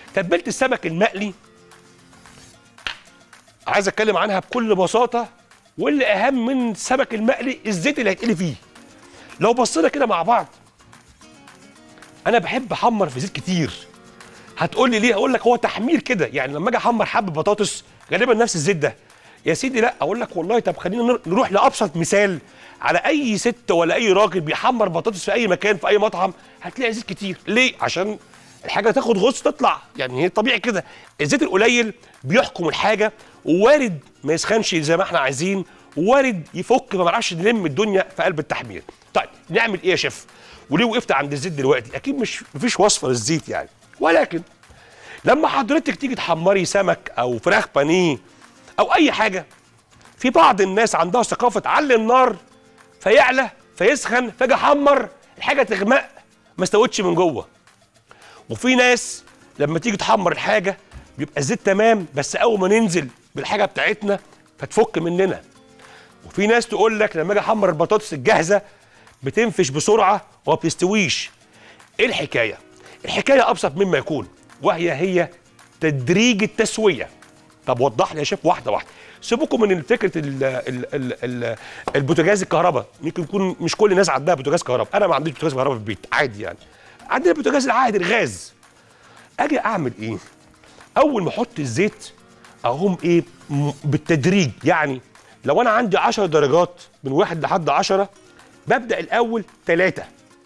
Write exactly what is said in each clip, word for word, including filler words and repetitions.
تتبيله السمك المقلي عايز اتكلم عنها بكل بساطه، واللي اهم من السمك المقلي الزيت اللي هيتقلي فيه. لو بصينا كده مع بعض، انا بحب احمر في زيت كتير. هتقول لي ليه؟ اقول لك هو تحمير كده، يعني لما اجي احمر حب بطاطس غالبا نفس الزيت ده. يا سيدي لا، اقول لك والله طب خلينا نروح لابسط مثال على اي ست ولا اي راجل بيحمر بطاطس في اي مكان في اي مطعم، هتلاقي زيت كتير. ليه؟ عشان الحاجه تاخد غص تطلع، يعني هي طبيعي كده. الزيت القليل بيحكم الحاجه، ووارد ما يسخنش زي ما احنا عايزين، ووارد يفك ما نعرفش نلم الدنيا في قلب التحمير. طيب نعمل ايه يا شيف؟ وليه وقفت عند الزيت دلوقتي؟ اكيد مش مفيش وصفه للزيت يعني، ولكن لما حضرتك تيجي تحمري سمك او فراخ بانيه او اي حاجه، في بعض الناس عندها ثقافه علي النار فيعلى فيسخن فاجي احمر الحاجه تغمق ما استوتش من جوه. وفي ناس لما تيجي تحمر الحاجه بيبقى الزيت تمام، بس اول ما ننزل بالحاجه بتاعتنا فتفك مننا. وفي ناس تقول لك لما اجي احمر البطاطس الجاهزه بتنفش بسرعه وما بتستويش. ايه الحكايه؟ الحكايه ابسط مما يكون، وهي هي تدريج التسويه. طب وضح لي يا شيف واحده واحده. سيبوكم من فكره ال ال ال ال البوتاجاز الكهرباء، يمكن يكون مش كل الناس عندها بوتاجاز كهرباء، انا ما عنديش بوتاجاز كهرباء في البيت عادي يعني. عندنا البوتاجاز العادي الغاز. اجي اعمل ايه؟ اول ما احط الزيت اقوم ايه؟ بالتدريج، يعني لو انا عندي عشر درجات من واحد لحد عشرة، ببدا الاول ثلاثة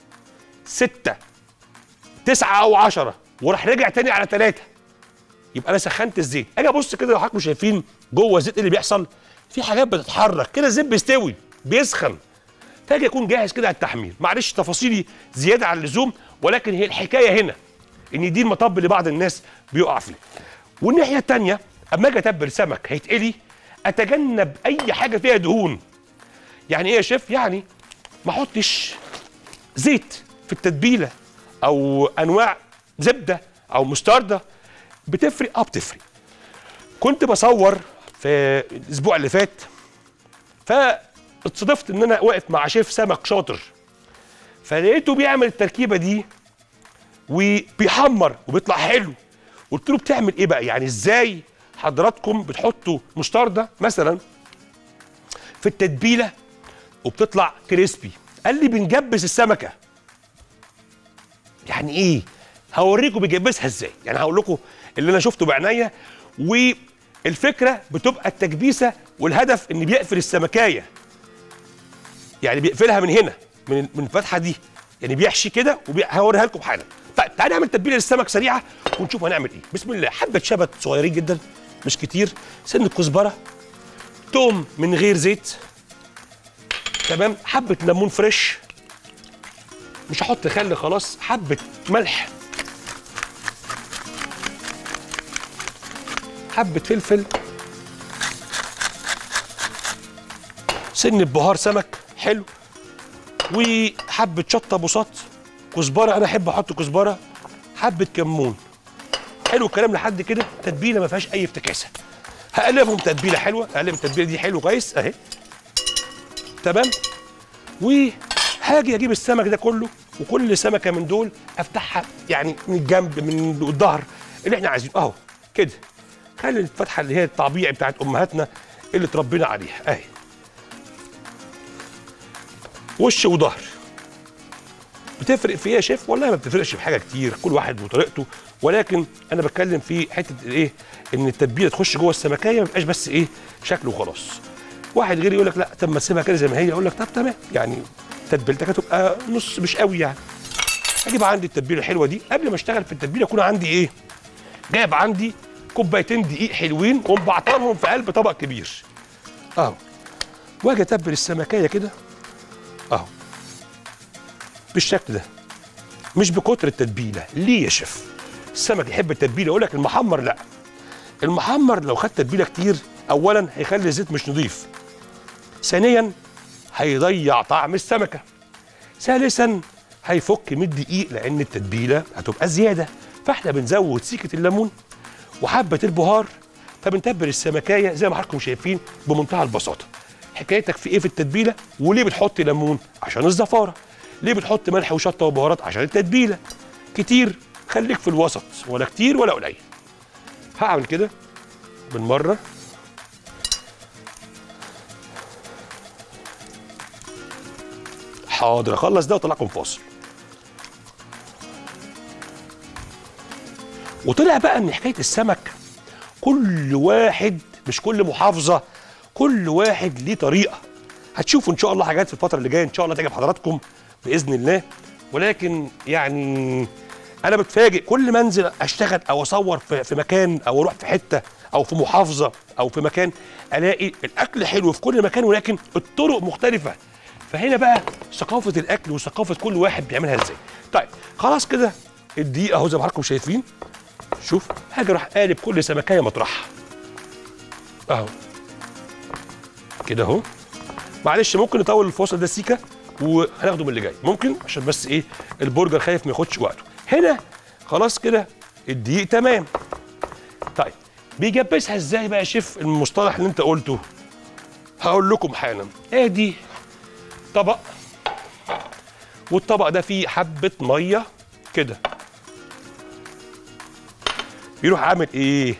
ستة تسعة او عشرة وراح راجع تاني على ثلاثة، يبقى انا سخنت الزيت. اجي ابص كده لو حضراتكم شايفين جوه الزيت اللي بيحصل، في حاجات بتتحرك كده، الزيت بيستوي بيسخن، فاجي اكون جاهز كده على التحمير. معلش تفاصيلي زياده عن اللزوم، ولكن هي الحكايه هنا ان دي المطب اللي بعض الناس بيقع فيه. والناحيه الثانيه اما اجي اتبل سمك هيتقلي، اتجنب اي حاجه فيها دهون. يعني ايه يا شيف؟ يعني ما احطش زيت في التتبيله او انواع زبده او مستردة. بتفرق؟ اه بتفرق. كنت بصور في الاسبوع اللي فات، فاتصادفت ان انا واقف مع شيف سمك شاطر، فلقيته بيعمل التركيبه دي وبيحمر وبيطلع حلو. قلت له بتعمل ايه بقى؟ يعني ازاي حضراتكم بتحطوا مستردة مثلا في التتبيله وبتطلع كريسبي؟ قال لي بنجبس السمكه. يعني ايه؟ هوريكم بيجبسها ازاي، يعني هقول لكم اللي انا شفته بعينيا. والفكره بتبقى التجبيسه، والهدف ان بيقفل السمكايه، يعني بيقفلها من هنا من من الفتحه دي، يعني بيحشي كده وهوريها لكم حالا. طيب تعالى نعمل تتبيله للسمك سريعه ونشوف هنعمل ايه. بسم الله. حبه شبت صغيرين جدا مش كتير، سن كزبره، توم من غير زيت، تمام، حبه ليمون فريش، مش هحط خل خلاص، حبه ملح، حبه فلفل، سن بهار سمك حلو، وحبه شطه بساط، كزبره، انا احب احط كزبره، حبه كمون. حلو الكلام لحد كده. تتبيله ما فيهاش اي افتكاسه. هقلبهم تتبيله حلوه، اقلب التتبيله دي حلو كويس اهي، تمام. وهاجي اجيب السمك ده كله، وكل سمكه من دول افتحها يعني من الجنب من الظهر اللي احنا عايزينه اهو كده. خلي الفتحه اللي هي الطبيعي بتاعت امهاتنا اللي اتربينا عليها اهي، وش وظهر. بتفرق في ايه يا شيف؟ والله ما بتفرقش في حاجه كتير، كل واحد وطريقته، ولكن انا بتكلم في حته ايه؟ ان التتبيله تخش جوه السمكيه، ما يبقاش بس ايه شكله وخلاص. واحد غيري يقول لك لا طب ما تسيبها كده زي ما هي، اقول لك طب تمام، يعني تتبيلتك هتبقى نص مش قوي يعني. اجيب عندي التتبيله الحلوه دي، قبل ما اشتغل في التتبيله يكون عندي ايه؟ جايب عندي كوبايتين دقيق حلوين ومبعطرهم في قلب طبق كبير اهو، واجي اتبل السمكيه كده اهو بالشكل ده، مش بكتر التتبيله. ليه يا شيف؟ السمك يحب التتبيله. يقول لك المحمر لا، المحمر لو خد تتبيله كتير، اولا هيخلي الزيت مش نظيف، ثانيا هيضيع طعم السمكه، ثالثا هيفك من الدقيق لان التتبيله هتبقى زياده. فاحنا بنزود سيكه الليمون وحبه البهار، فبنتبل السمكايه زي ما حضراتكم شايفين بمنتهى البساطه. حكايتك في ايه في التتبيله؟ وليه بتحط ليمون؟ عشان الزفاره. ليه بتحط ملح وشطه وبهارات؟ عشان التتبيله كتير خليك في الوسط، ولا كتير ولا قليل. هعمل كده بالمره. حاضر، اخلص ده واطلعكم فاصل. وطلع بقى ان حكايه السمك كل واحد، مش كل محافظه، كل واحد ليه طريقه. هتشوفوا ان شاء الله حاجات في الفتره اللي جايه ان شاء الله تعجب حضراتكم باذن الله. ولكن يعني انا بتفاجئ كل ما انزل اشتغل او اصور في, في مكان، او اروح في حته او في محافظه او في مكان، الاقي الاكل حلو في كل مكان ولكن الطرق مختلفه. فهنا بقى ثقافه الاكل وثقافه كل واحد بيعملها ازاي. طيب خلاص كده الدقيق اهو زي ما حضراتكم شايفين. شوف هاجي اروح قالب كل سمكايه مطرحها اهو كده اهو. معلش ممكن نطول الفاصل ده سيكه وهناخده من اللي جاي، ممكن عشان بس ايه البرجر خايف ما ياخدش وقته. هنا خلاص كده الدقيق تمام. طيب بيجبسها ازاي بقى يا شيف المصطلح اللي انت قلته؟ هقول لكم حالا. ادي طبق، والطبق ده فيه حبه ميه كده. يروح عامل ايه؟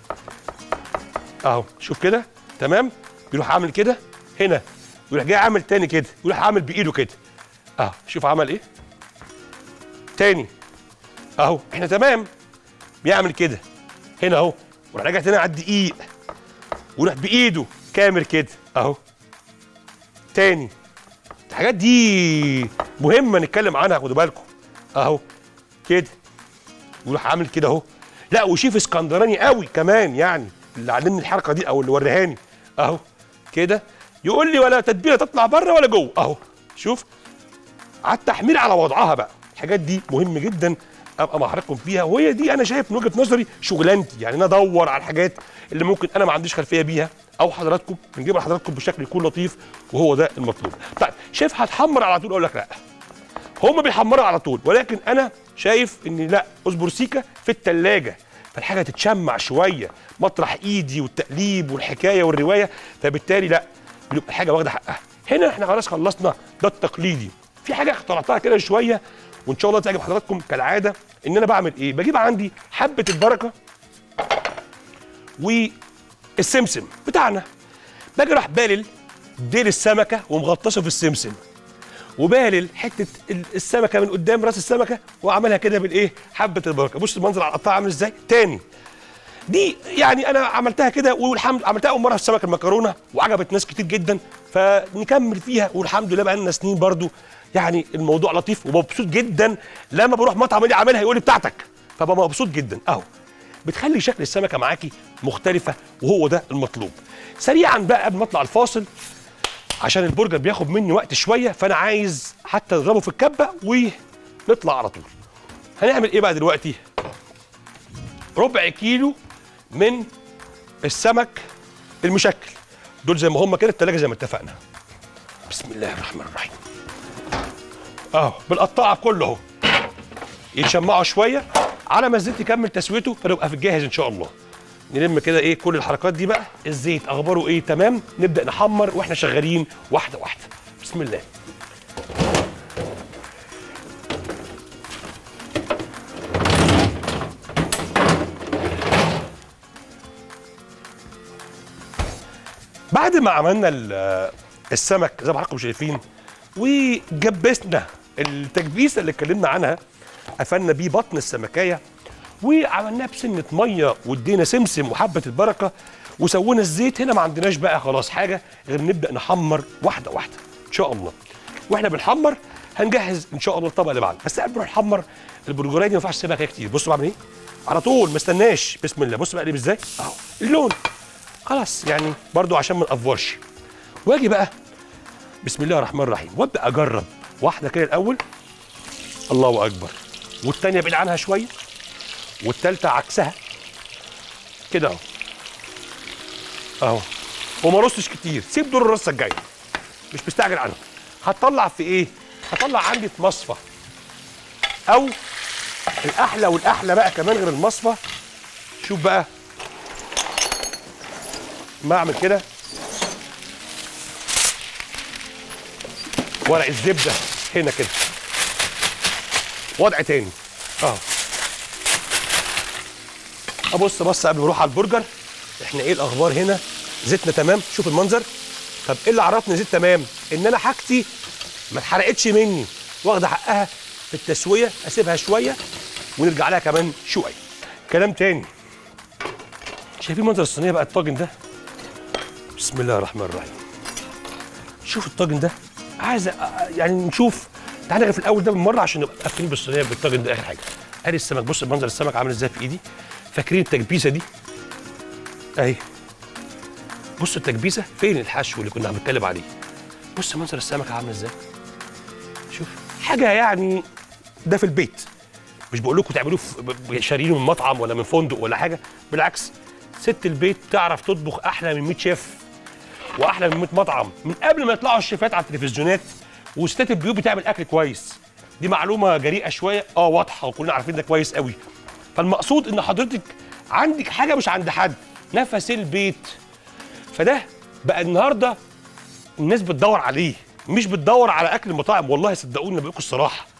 اهو شوف كده تمام. يروح عامل كده هنا، يروح جاي عامل تاني كده، يروح عامل بايده كده اهو. شوف عمل ايه تاني اهو. احنا تمام. بيعمل كده هنا اهو، وراح راجع تاني على الدقيق ويروح بايده كامل كده اهو تاني. الحاجات دي مهمه نتكلم عنها، خدوا بالكم اهو كده. ويروح عامل كده اهو. لا وشيف اسكندراني قوي كمان يعني اللي علمني الحركه دي او اللي وريهاني اهو كده. يقول لي ولا تتبيله تطلع بره ولا جوه اهو. شوف على التحمير على وضعها بقى. الحاجات دي مهم جدا ابقى مع حضراتكم فيها، وهي دي انا شايف من وجهه نظري شغلانتي. يعني انا ادور على الحاجات اللي ممكن انا ما عنديش خلفيه بيها، او حضراتكم بنجيبها لحضراتكم بشكل يكون لطيف، وهو ده المطلوب. طيب شايف هتحمر على طول؟ اقول لك لا، هم بيحمروا على طول، ولكن انا شايف ان لا، اصبر سيكه في الثلاجه فالحاجه تتشمع شويه مطرح ايدي والتقليب والحكايه والروايه، فبالتالي لا بيبقى الحاجه واخده حقها. هنا احنا خلاص خلصنا ده التقليدي. في حاجه اخترعتها كده شويه وان شاء الله تعجب حضراتكم كالعاده. ان انا بعمل ايه؟ بجيب عندي حبه البركه والسمسم بتاعنا، باجي راح بالل ديل السمكه ومغطسه في السمسم، وبالل حته السمكه من قدام راس السمكه وعملها كده بالايه؟ حبه البركه. بص المنظر على القطاع عامل ازاي؟ تاني دي يعني انا عملتها كده والحمد، عملتها اول مره في السمك المكرونه وعجبت ناس كتير جدا، فنكمل فيها والحمد لله بقى لنا سنين برضو. يعني الموضوع لطيف ومبسوط جدا لما بروح مطعم اللي عاملها يقول لي بتاعتك، فبقى مبسوط جدا اهو. بتخلي شكل السمكه معاكي مختلفه وهو ده المطلوب. سريعا بقى قبل ما اطلع الفاصل عشان البرجر بياخد مني وقت شويه، فانا عايز حتى اضربه في الكبه ونطلع على طول. هنعمل ايه بقى دلوقتي؟ ربع كيلو من السمك المشكل دول زي ما هم كده التلاجة زي ما اتفقنا. بسم الله الرحمن الرحيم اهو بالقطاعه كله اهو. يتشمعوا شويه على ما الزيت يكمل تسويته فنبقى في الجاهز ان شاء الله. نلم كده ايه كل الحركات دي بقى. الزيت اخباره ايه؟ تمام. نبدا نحمر واحنا شغالين واحده واحده. بسم الله. بعد ما عملنا السمك زي ما حضراتكم شايفين وجبسنا التجبيسه اللي اتكلمنا عنها، قفلنا بيه بطن السمكايه وعملناها بسنه ميه وادينا سمسم وحبه البركه وسوينا الزيت. هنا ما عندناش بقى خلاص حاجه غير نبدا نحمر واحده واحده ان شاء الله. واحنا بنحمر هنجهز ان شاء الله الطبق اللي بعده. بس قبل ما نحمر البرجرايه دي ما ينفعش اسيبها كتير. بصوا بعمل ايه؟ على طول ما استناش. بسم الله. بصوا بقلب ازاي اهو اللون خلاص يعني برضو عشان ما نقفرش. واجي بقى بسم الله الرحمن الرحيم وابدا اجرب واحده كده الاول. الله اكبر. والثانيه بعيد عنها شويه والثالثه عكسها كده اهو اهو. وما رصش كتير، سيب دور الرصه الجايه مش مستعجل عنهم. هتطلع في ايه؟ هطلع عندي في مصفى، او الاحلى والاحلى بقى كمان غير المصفى. شوف بقى ما اعمل كده ورق الزبده هنا كده وضع تاني اهو ابص بص قبل ما اروح على البرجر، احنا ايه الاخبار هنا؟ زيتنا تمام، شوف المنظر. طب ايه اللي عرفني زيت تمام؟ ان انا حاجتي ما اتحرقتش مني، واخده حقها في التسويه. اسيبها شويه ونرجع لها كمان شويه. كلام تاني، شايفين منظر الصينيه بقى؟ الطاجن ده بسم الله الرحمن الرحيم. شوف الطاجن ده، عايز يعني نشوف. تعالى نغرف الاول ده بالمره عشان نبقى قافلين بالصينيه بالطاجن ده اخر حاجه. ادي السمك، بص منظر السمك عامل ازاي في ايدي. فاكرين التكبيسه دي؟ اهي بص التكبيسه، فين الحشو اللي كنا بنتكلم عليه؟ بص منظر السمك عامل ازاي. شوف حاجه يعني ده في البيت، مش بقول لكم تعملوه شاريينه من مطعم ولا من فندق ولا حاجه، بالعكس ست البيت تعرف تطبخ احلى من مية شيف واحلى من مية مطعم من قبل ما يطلعوا الشيفات على التلفزيونات. وستات البيوت بتعمل اكل كويس. دي معلومه جريئه شويه، اه واضحه وكلنا عارفين ده كويس قوي. فالمقصود ان حضرتك عندك حاجه مش عند حد، نفس البيت. فده بقى النهارده الناس بتدور عليه، مش بتدور على اكل المطاعم. والله صدقوني بقول لكم الصراحه،